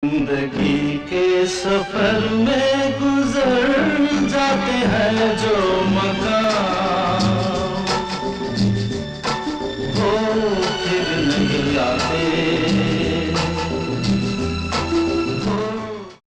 जिंदगी के सफर में गुजर जाते हैं जो मकाम